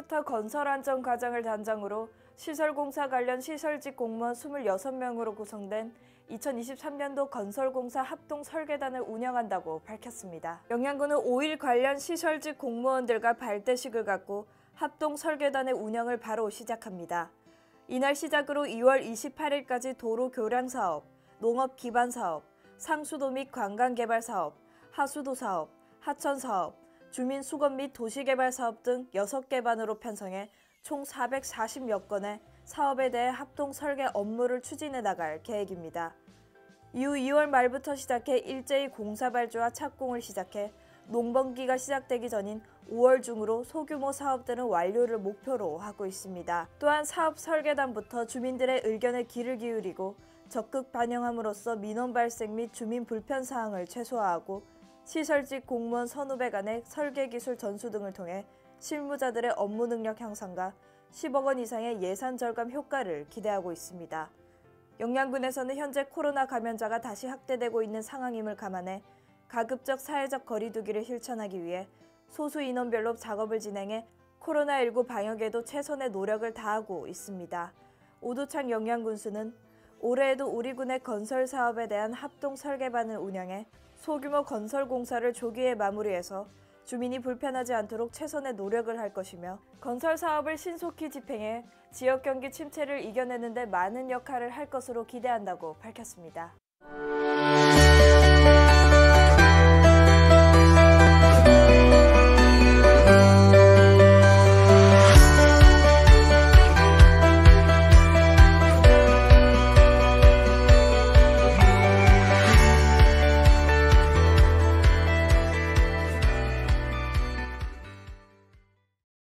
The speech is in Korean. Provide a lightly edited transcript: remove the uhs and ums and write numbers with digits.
4월부터 건설안전과장을 단장으로 시설공사 관련 시설직 공무원 26명으로 구성된 2023년도 건설공사 합동설계단을 운영한다고 밝혔습니다. 영양군은 5일 관련 시설직 공무원들과 발대식을 갖고 합동설계단의 운영을 바로 시작합니다. 이날 시작으로 2월 28일까지 도로 교량 사업, 농업 기반 사업, 상수도 및 관광개발 사업, 하수도 사업, 하천 사업, 주민 수건 및 도시개발 사업 등 6개 반으로 편성해 총 440여 건의 사업에 대해 합동 설계 업무를 추진해 나갈 계획입니다. 이후 2월 말부터 시작해 일제히 공사 발주와 착공을 시작해 농번기가 시작되기 전인 5월 중으로 소규모 사업들은 완료를 목표로 하고 있습니다. 또한 사업 설계단부터 주민들의 의견에 귀를 기울이고 적극 반영함으로써 민원 발생 및 주민 불편 사항을 최소화하고 시설직 공무원 선후배 간의 설계기술 전수 등을 통해 실무자들의 업무 능력 향상과 10억 원 이상의 예산 절감 효과를 기대하고 있습니다. 영양군에서는 현재 코로나 감염자가 다시 확대되고 있는 상황임을 감안해 가급적 사회적 거리 두기를 실천하기 위해 소수 인원별로 작업을 진행해 코로나19 방역에도 최선의 노력을 다하고 있습니다. 오두창 영양군수는 올해에도 우리 군의 건설 사업에 대한 합동 설계반을 운영해 소규모 건설 공사를 조기에 마무리해서 주민이 불편하지 않도록 최선의 노력을 할 것이며 건설 사업을 신속히 집행해 지역 경기 침체를 이겨내는 데 많은 역할을 할 것으로 기대한다고 밝혔습니다.